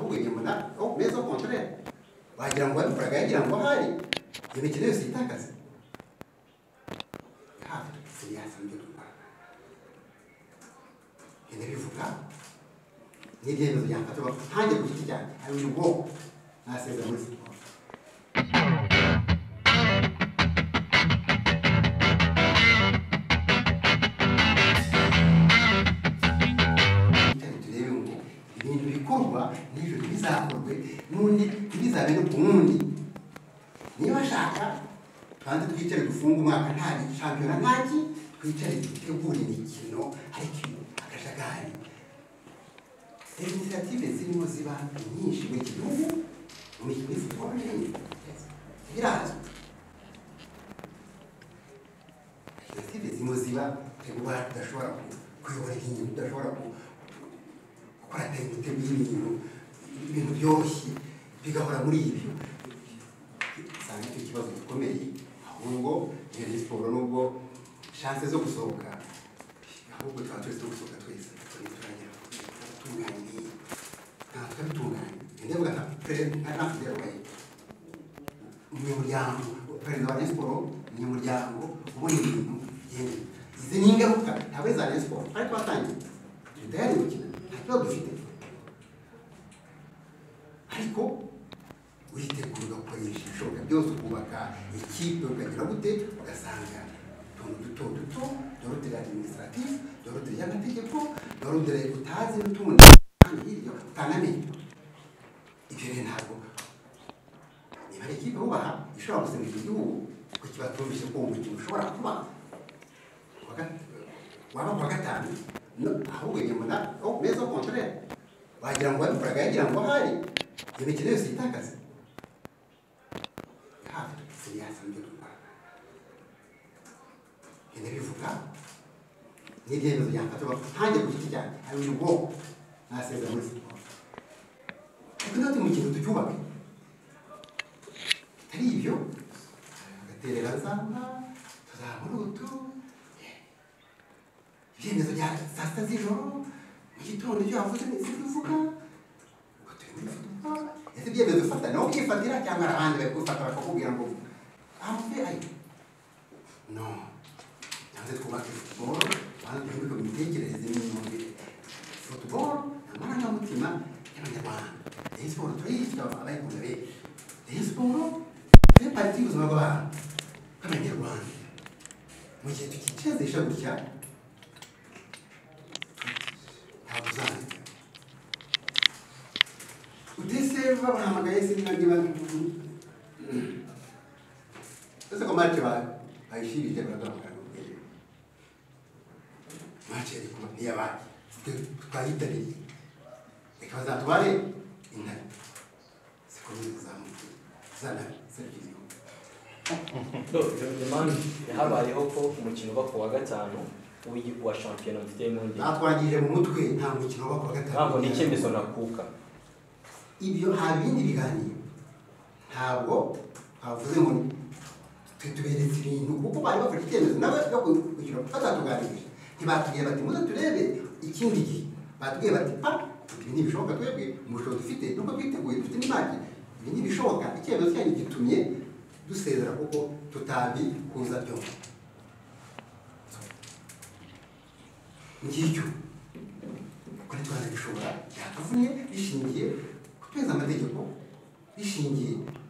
ahubwo nyuma au meza contraire wagira ngo abikoraga yagira ngo hari imikino yose itakaze hafi siyasa ndio ene bivuga n'ibyemezo byafatwa ntange ku giti cyane ari ubwo naseza muri siporo ibintu bikorwa n'ibyo bizakorwe n'undi bizabe no ku wundi niba ashaka kandi twicare dufunga umwaka nta shampiyona ntaki twicare dutegure imikino ariko akajagari initiative zirimo ziba nyinshi mu gihugu mu mikino y'ifutbol birazwi initiative zirimo ziba tegura tudashobora kuyobora ikintu tudashobora gukora ibintu byoroshye bigahora muri ibyo usanga icyo kibazo gikomeye ahubwo iyo siporo nubwo chance zo gusohoka ahubwo twaba twese zo gusohoka twese turagera tunganye natwe tunganye ndavuga nta kugerwaye umunyamuryango perezida wa siporo umunyamuryango ubona ibintu bigenda izi ni ingaruka ntabwo za siporo ariko batangiye tudahari gukina ntabwo dufite ariko witegura ugakoresha ibishoboka byose ukubaka ikipe ukagira gute ugasanga utuntu duto doroteri administratif doroteri y'amategeko doroteri utazi n'utundi hirya utanamenye ibyo rero ntabwo niba ari ikipe wubaha ishobora gusenyera igihugu kuko kiba tumbishye ko umukino ushobora kuba waba kuwa gatanu ahubwo nyuma meza contraire wagira ngo abikoraga yagira ngo hari imikino yose itakaze hafi siyasa ndio ene bivuga n'ibyemezo byafatwa ntange ku giti cyane ari ubwo naseza muri siporo ariko natwe mu kintu tucyubake bitari ibyo agaterera zamba tuzabona utu ibyemezo bya saa sita z'ijoro mu gitondo ibyo wavuze n'isi bivuga uko turi muri siporo ese ibyemezo ufata nawe ukifatira cyangwa abandi bari gufata bakakubwira ngo amve ayo no yanze twubake football kandi twibuke imitekerereze n'imyumvire football amarangamutima y'abanyarwanda iyi siporo turayifite abayikunda benshi iyi siporo ni pariti y'ubuzima bw'abantu b'abanyarwanda mu gihe tukicezesha gutya ntabwo uzandika utese babahamagaye sinangiba ese ko match bayishirije baragamagara match ariko niyabaye twayitabiriye reka bazatubare intare sikomeza zamuka zana serivisi demande yahabayeho ko umukino uba ku wa gatanu wa shampiyona mfite mundi natwangije mu mutwe nta mukino uba ku wa gatanu ntabwo ni icyemezo nakuka ibyo nta bindi biganiro ntabwo bavuze ngo tuberetse ibintu kuko bari bafashe icyemezo nawe kugira ngo batatuganirije ntibatubwiye bati muze turebe ikindi gihe batubwiye bati ibi ntibishoboka twebwe umushobozi dufite nuko twiteguye dufite n'imari ibi ntibishoboka icyemezo cyanyu gitumye dusezera kuko tutabikuza byose ngicyo kuko ntitwanabishobora byatuvunye bishingiye kutweza amategeko bishingiye